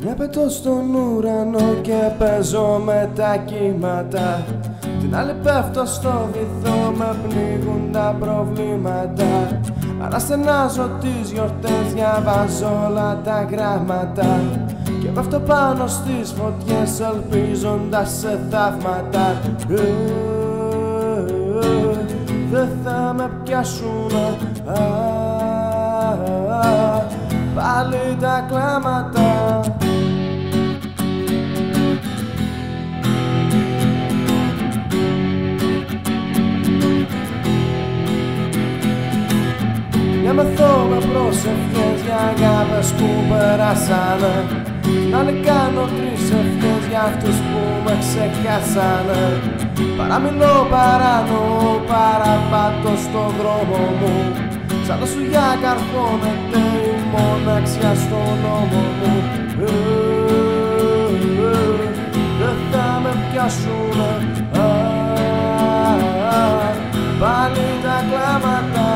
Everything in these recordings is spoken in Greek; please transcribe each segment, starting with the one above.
Πετώ στον ουρανό και παίζω με τα κύματα. Την άλλη πέφτω στο βυθό, με πνίγουν τα προβλήματα. Αναστενάζω τις γιορτές, διαβάζω όλα τα γράμματα. Και πέφτω πάνω στις φωτιές, ελπίζοντας σε θαύματα. Δεν θα με πιάσουνε πάλι τα κλάματα. Για μεθώ με προσευχές για αγάπες που περάσανε. Την άλλη κάνω 3 ευχές για αυτούς που με ξεχάσανε. Παραμιλώ, παρανοώ, παραπάτω στον δρόμο μου. Σαν το σουγιά καρφώνεται η μοναξιά στον νόμο μου. Δεν θα με πιάσουνε πάλι τα κλάματα.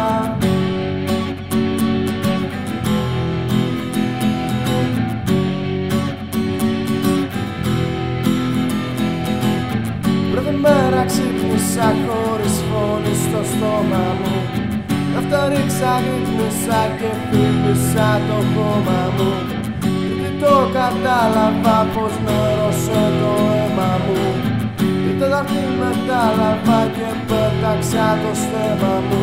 Πρώτη μέρα ξύπνησα χωρίς φωνή στο στόμα μου. Αυτά ρίξα, ρύθμισα και φίλησα το κόμμα μου. Γιατί το κατάλαβα πως νερώσε το αίμα μου. Την Τετάρτη μετάλαβα και πέταξα το στέμμα μου.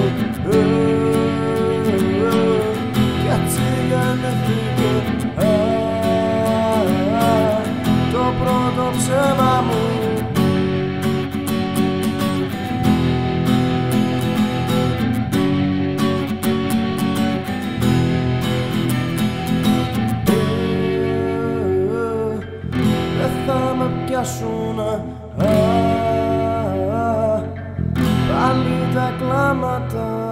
Κι έτσι γεννηθήκε το πρώτο ψέμα μου. Θα με πιάσουνε πάλι τα κλάματα.